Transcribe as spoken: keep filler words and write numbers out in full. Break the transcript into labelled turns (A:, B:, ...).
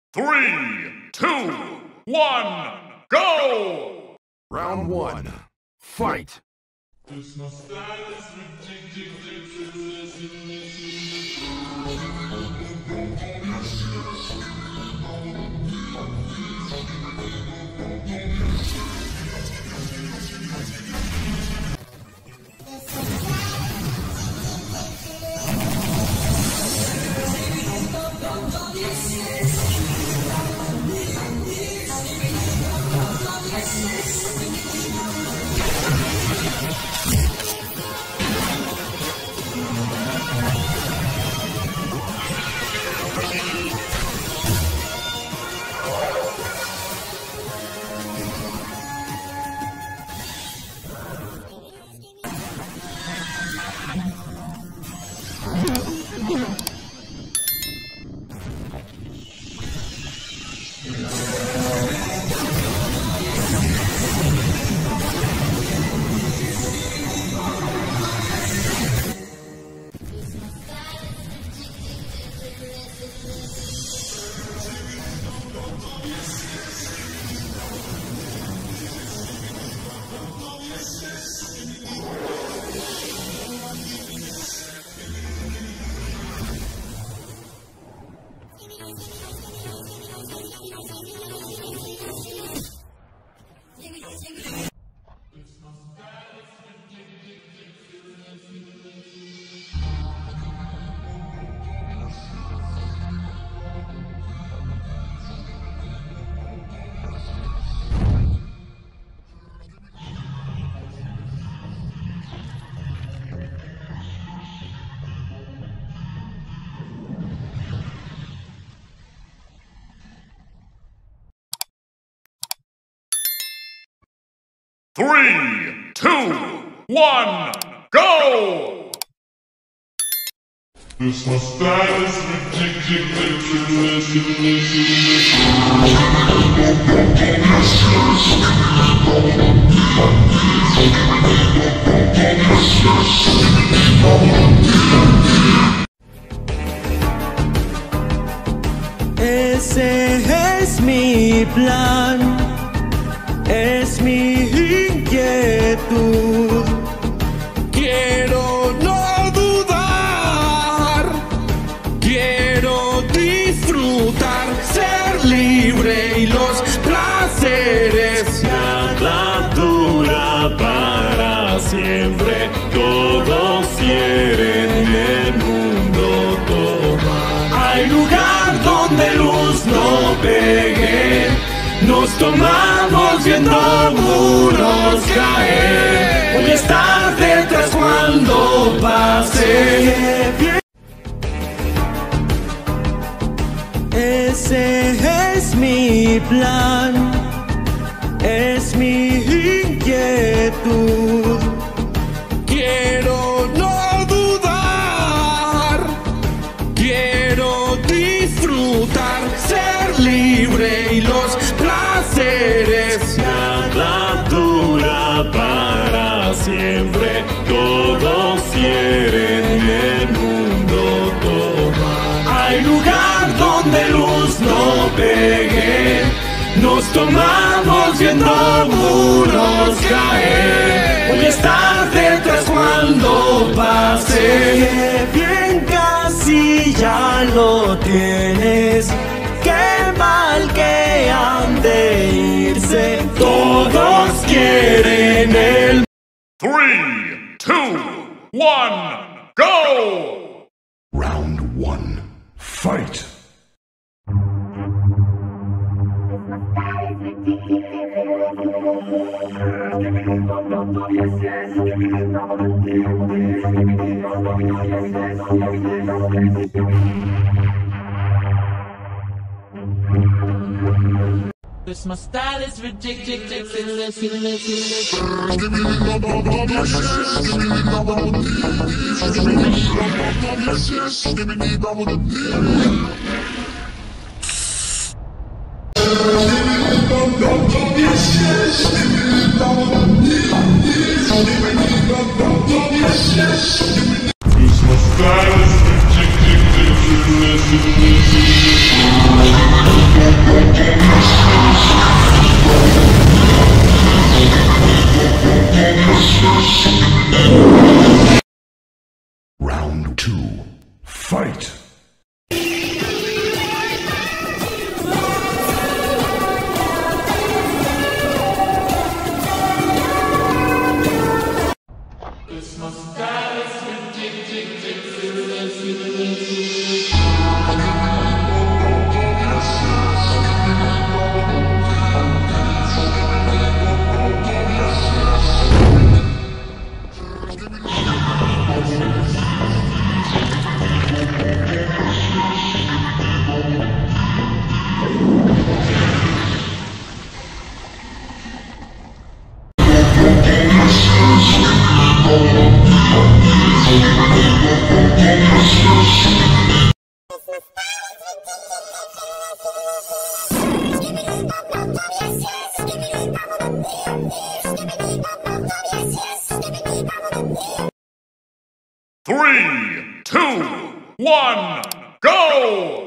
A: Three, two, one, go!
B: Round one, fight!
A: Three, two, one, go! This my style is ridiculous.
C: Ese es mi plan, es mi inquietud. Quiero no dudar, quiero disfrutar, ser libre y los placeres. Nada dura para siempre, todos quieren el mundo tomar. Hay lugar donde luz no pegue, nos tomamos viendo muros caer. Hoy es tarde tras cuando pase. Ese es mi plan, es mi inquietud. Quiero no dudar, quiero disfrutar, ser libre y los placeres. Nada dura para siempre, todos quieren el mundo tomar. Hay lugar donde luz no pegue, nos tomamos viendo muros caer. Hoy es tarde tras cuando pase. Bien, casi ya lo tienes. Qué mal que han de irse, todos quieren el.
A: Three, two, one, go!
B: Round one, fight!
D: This my style is ridiculous.
A: This my style is ridiculous. Three, two, one, go!